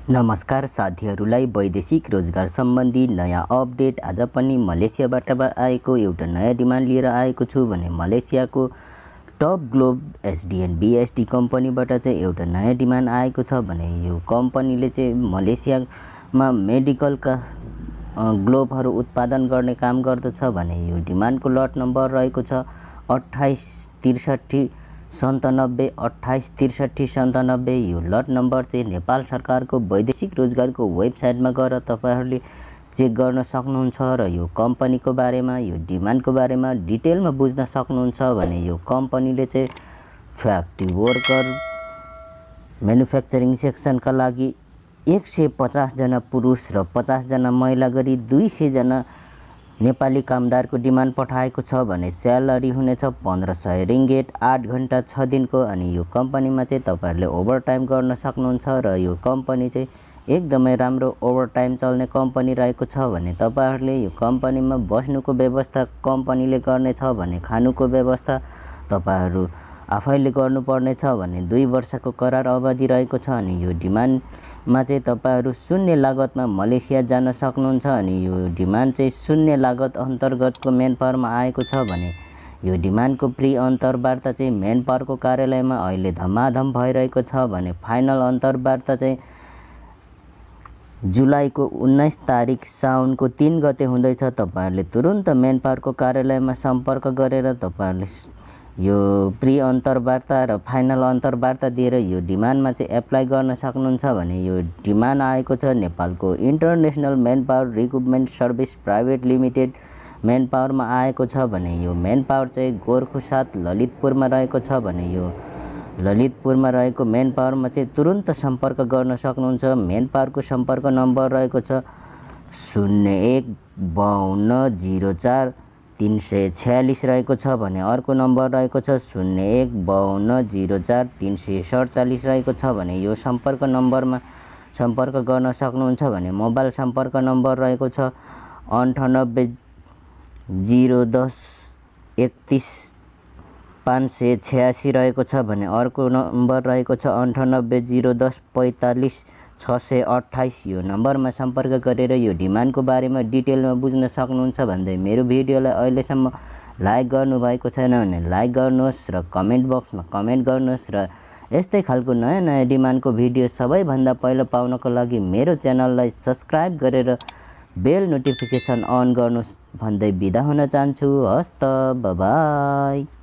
नमस्कार साथीहरूलाई, वैदेशिक रोजगार सम्बन्धी नयाँ अपडेट। आज पनि मलेसियाबाट आएको एउटा नयाँ डिमान्ड लिएर आएको छु भने मलेसियाको टप ग्लोब एसडिएन बिएसडी कम्पनीबाट चाहिँ एउटा नयाँ डिमान्ड आएको छ भने यो कम्पनीले चाहिँ मलेसियामा मेडिकलका ग्लोभहरू उत्पादन गर्ने काम गर्दछ भने यो डिमान्डको लट नम्बर रहेको छ 286397 यो लट नम्बर चाहिँ नेपाल सरकारको वैदेशिक रोजगारको वेबसाइटमा गएर तपाईहरुले चेक गर्न सक्नुहुन्छ र यो कम्पनीको बारेमा, यो डिमान्डको बारेमा डिटेलमा बुझ्न सक्नुहुन्छ भने यो कम्पनीले चाहिँ फ्याक्ट्री वर्कर म्यानुफ्याक्चरिङ सेक्सनका लागि 150 जना पुरुष र 50 जना महिला गरी 200 जना नेपाली कामदारको डिमान्ड पठाएको छ भने स्यालेरी हुनेछ 1500 रिङ्गेट 8 घण्टा 6 दिनको। अनि यो कम्पनीमा चाहिँ तपाईहरुले ओभरटाइम गर्न सक्नुहुन्छ र यो कम्पनी चाहिँ एकदमै राम्रो ओभरटाइम चल्ने कम्पनी रहेको छ भने तपाईहरुले यो कम्पनीमा बस्नुको व्यवस्था कम्पनीले गर्नेछ भने खानुको व्यवस्था तपाईहरु आफैले गर्नुपर्ने छ भने 2 वर्षको करार अवधि रहेको छ। अनि यो डिमान्डमा चाहिँ तपाईहरु शून्य लागतमा मलेसिया जान सक्नुहुन्छ। अनि यो डिमान्ड चाहिँ शून्य लागत अन्तर्गतको मेन पावरमा आएको छ भने यो डिमान्डको प्री अन्तर्वार्ता चाहिँ मेन पावरको कार्यालयमा अहिले धमाधम भइरहेको छ भने फाइनल अन्तर्वार्ता चाहिँ जुलाईको 19 तारिक साउनको 3 गते हुँदैछ। तपाईहरुले तुरुन्त मेन पावरको कार्यालयमा सम्पर्क गरेर तपाईहरुले यो प्री अन्तर्वार्ता र फाइनल अन्तर्वार्ता दिएर यो डिमान्डमा चाहिँ एप्लाई गर्न सक्नुहुन्छ भने यो डिमान्ड आएको छ नेपालको international manpower recruitment service private limited मेन पावरमा आएको छ भने यो मेन पावर चाहिँ गोर्खु 7 ललितपुरमा रहेको छ भने यो ललितपुरमा रहेको मेन पावरमा चाहिँ तुरुन्त सम्पर्क गर्न सक्नुहुन्छ। मेन पावरको सम्पर्क नम्बर रहेको छ 015204 346 रहेको छ भने अर्को नम्बर रहेको छ 015204 347 रहेको छ भने यो सम्पर्क नम्बरमा सम्पर्क गर्न सक्नुहुन्छ भने मोबाइल सम्पर्क नम्बर रहेको छ 98 010 31 586 रहेको छ भने अर्को नम्बर रहेको छ 98 010 45 628 यो नम्बरमा सम्पर्क गरेर यो डिमान्डको बारेमा डिटेलमा बुझ्न सक्नुहुन्छ भन्दै मेरो भिडियोलाई अहिलेसम्म लाइक गर्नुभएको छैन भने लाइक गर्नुहोस् र कमेन्ट बक्समा कमेन्ट गर्नुहोस् र यस्तै खालको नयाँ डिमान्डको भिडियो सबैभन्दा पहिलो पाउनको लागि मेरो च्यानललाई सब्स्क्राइब गरेर बेल नोटिफिकेसन अन गर्नुहोस् भन्दै बिदा हुन चाहन्छु। हस्त बाइ।